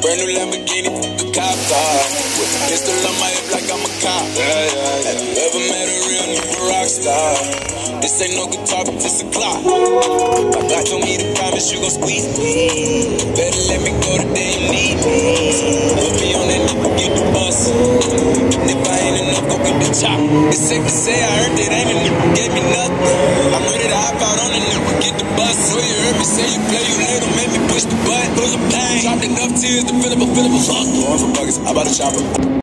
Brand new Lamborghini, the cop car. With a pistol on my hip like I'm a cop. Have you ever met a real nigga rock star? This ain't no guitar, but this a clock. My God told me to promise you gon' squeeze me. Better let me go the day you need me. Put me on that nigga, get the bus. And if I ain't enough, go get the chop. It's safe to say I earned it, ain't a nigga gave me nothing. I'm ready to hop out on the nigga, get the bus. So you heard me say you play, you little, make me push the button. Pull the pain. Dropped enough tears to fill up a fuck. Going for buckets, I bought a chopper.